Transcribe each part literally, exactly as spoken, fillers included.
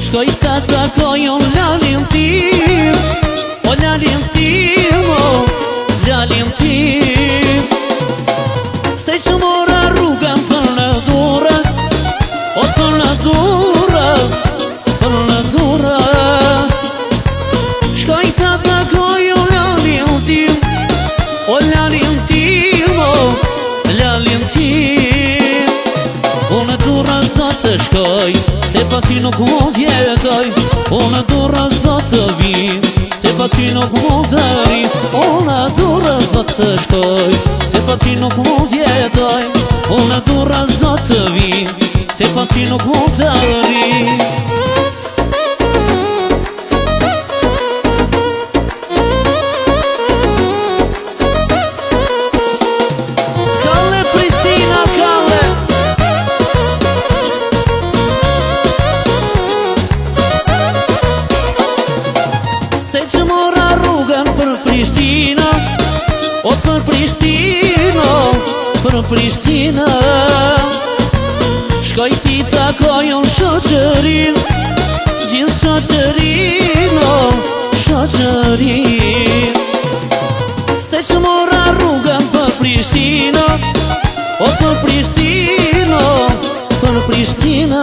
Shkoj tata ka jo lalin tim, o lalin tim, o lalin tim. Se që mora rrugën për në durës, o për në durës, për në durës. Shkoj tata ka jo lalin tim, o lalin tim, o lalin tim. Unë durës do të shkoj, se pa ti nuk mund jetoj. Unë durës do të vim, se pa ti nuk mund të rim. Unë durës do të shkoj, se pa ti nuk mund jetoj. Unë durës do të vim, se pa ti nuk mund të rim. Kalle Pristina, Kalle që mora rrugën për Prishtina, o për Prishtina, për Prishtina. Shkoj ti ta kojon shoqërin, gjithë shoqërin, o shoqërin. Se që mora rrugën për Prishtina, o për Prishtina, për Prishtina.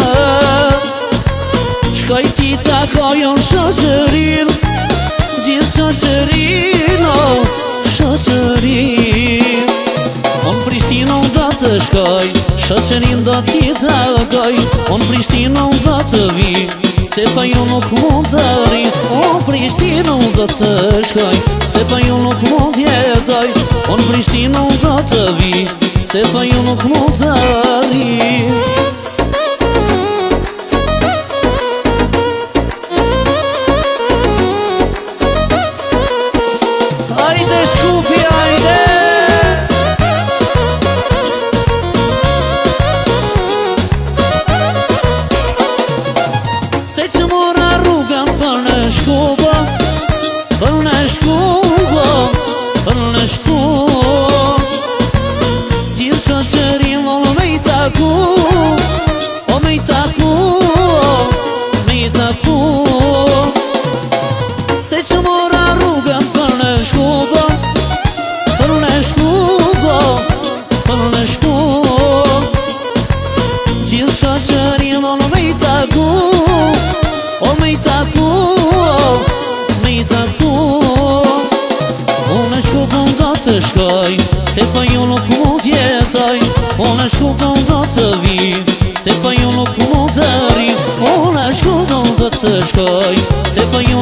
Shkoj ti ta kojon shoqërin, gjithë shoqërin, o shoqërin. Unë Prishtinë do të shkoj, shoqërin do t'i takoj. Unë Prishtinë do të vi, se pa ju nuk mund të ri. Unë Prishtinë do të shkoj, se pa ju nuk mund jetoj. Unë Prishtinë do të vi, se pa ju nuk mund të ri. Për në shkugo, për në shkugo, gjithë shoqërin o me i taku, o me i taku, me i taku. Se që mora rrugën për në shkugo, për në shkugo, për në shkugo, gjithë shoqërin o me i taku, o me i taku, me i taku. Unë shkupën do të shkoj, se pa ju nuk mund jetoj. Unë shkupën do të vi, se pa ju nuk mund të rim. Unë shkupën do të shkoj, se pa ju